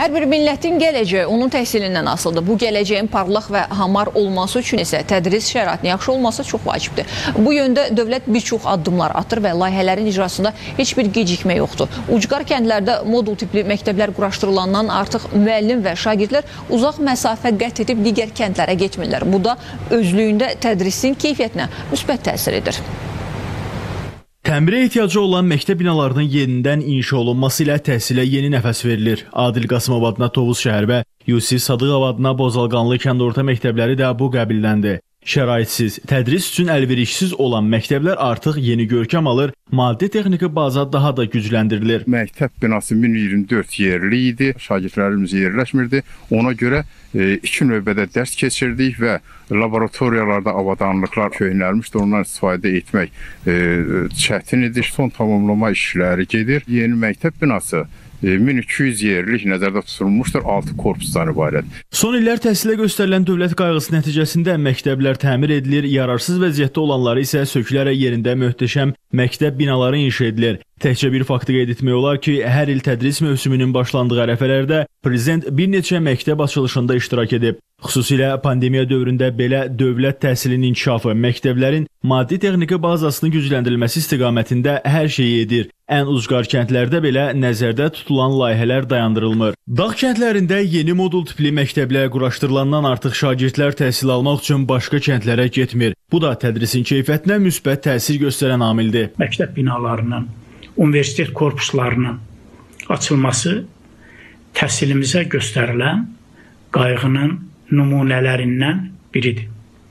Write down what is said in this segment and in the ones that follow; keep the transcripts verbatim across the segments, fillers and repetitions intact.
Hər bir millətin gələcəyi onun təhsilindən asılıdır. Bu gələcəyin parlaq və hamar olması üçün isə tədris şəraitinin yaxşı olması çox vacibdir. Bu yöndə dövlət bir çox addımlar atır və layihələrin icrasında heç bir gecikmə yoxdur. Ucqar kəndlərdə modul tipli məktəblər quraşdırılandan artıq müəllim və şagirdlər uzaq məsafə qət edib digər kəndlərə getmirlər. Bu da özlüyündə tədrisin keyfiyyətinə müsbət təsir edir. Təmirə ehtiyacı olan məktəb binalarının yenidən inşa olunması ilə təhsilə yeni nəfəs verilir. Adil Qasımov adına Tovuz şəhər və Yusif Sadıqov adına Bozalqanlı kənd orta məktəbləri də bu qəbildəndir. Şəraitsiz, tədris üçün əlverişsiz olan məktəblər artıq yeni görkəm alır, maddi-texniki baza daha da gücləndirilir. Məktəb binası min iyirmi dörd yerli idi, şagirdlərimiz yerləşmirdi. Ona görə e, iki növbədə dərs keçirdik və laboratoriyalarda avadanlıqlar köhnəlmişdi, ondan istifadə etmək e, çətin idi. Son tamamlama işləri gedir. Yeni məktəb binası min iki yüz yerlik nəzərdə tutulmuşdur, altı korpusdan ibarət. Son illər təhsilə göstərilən dövlət qayğısı nəticəsində məktəblər təmir edilir, yararsız vəziyyətdə olanları isə sökülərək yerində möhtəşəm məktəb binaları inşa edilir. Təkcə bir faktı qeyd etmək olar ki, hər il tədris mövsümünün başlandığı ərəfələrdə Prezident bir neçə məktəb açılışında iştirak edib. Xüsusilə pandemiya dövründə belə dövlət təhsilinin inkişafı, məktəblərin maddi-texniki bazasını gücləndirilməsi istiqamətində hər şeyi edir. Ən ucqar kəndlərdə belə nəzərdə tutulan layihələr dayandırılmır. Dağ kəndlərində yeni modul tipli məktəblər quraşdırılandan artıq şagirdlər təhsil almaq üçün başqa kəndlərə getmir. Bu da tədrisin keyfiyyətinə müsbət təsir göstərən amildir. Məktəb binalarının, universitet korpuslarının açılması təhsilimizə göstərilən qayğının nümunələrindən biridir.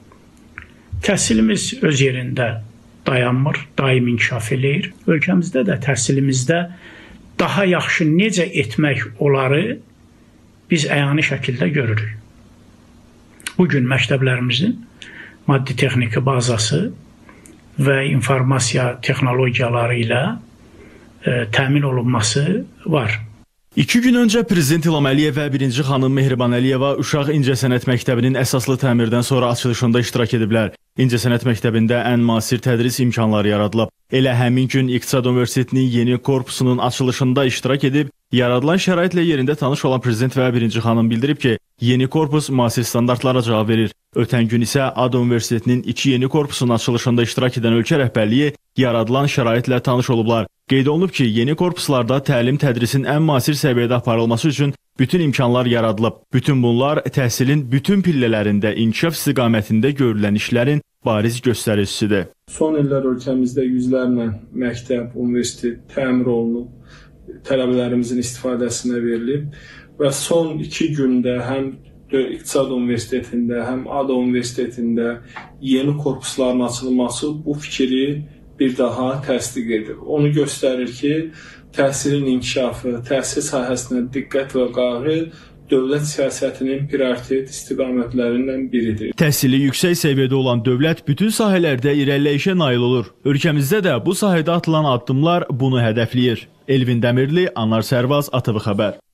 Təhsilimiz öz yerində dayanmır, daim inkişaf eləyir. Ölkəmizdə də təhsilimizdə daha yaxşı necə etmək oları biz əyani şəkildə görürük. Bugün məktəblərimizin maddi-texniki bazası və informasiya texnologiyaları ilə e, təmin olunması var. İki gün öncə Prezident İlham Əliyev və birinci xanım Mehriban Əliyeva Uşaq İncəsənət Məktəbinin əsaslı təmirdən sonra açılışında iştirak ediblər. İncəsənət Məktəbində ən müasir tədris imkanları yaradılıb. Elə həmin gün İqtisad Universitetinin yeni korpusunun açılışında iştirak edib, yaradılan şəraitlə yerində tanış olan Prezident və birinci xanım bildirib ki, yeni korpus müasir standartlara cavab verir. Ötən gün isə A D A Universitetinin iki yeni korpusunun açılışında iştirak edən ölkə rəhbərliyi yaradılan şəraitlə tanış olublar. Qeyd olunub ki, yeni korpuslarda təlim tədrisin ən müasir səviyyədə aparılması üçün bütün imkanlar yaradılıb. Bütün bunlar təhsilin bütün pillələrində inkişaf istiqamətində görülən işlərin bariz göstəricisidir. Son illər ölkəmizdə yüzlərlə məktəb, universitet təmir olunub, tələbələrimizin istifadəsinə verilib və son iki gündə həm İqtisad Universitetində, həm A D A Universitetində yeni korpusların açılması bu fikri bir daha təsdiq edir. Onu göstərir ki, təhsilin inkişafı, təhsil sahəsinə diqqət və qayğı dövlət siyasətinin prioritet istiqamətlərindən biridir. Təhsili yüksək səviyyədə olan dövlət bütün sahələrdə irəliləyişə nail olur. Ölkəmizdə də bu sahədə atılan addımlar bunu hədəfləyir. Elvin Dəmirli, Anar Sərvaz, A T V Xəbər.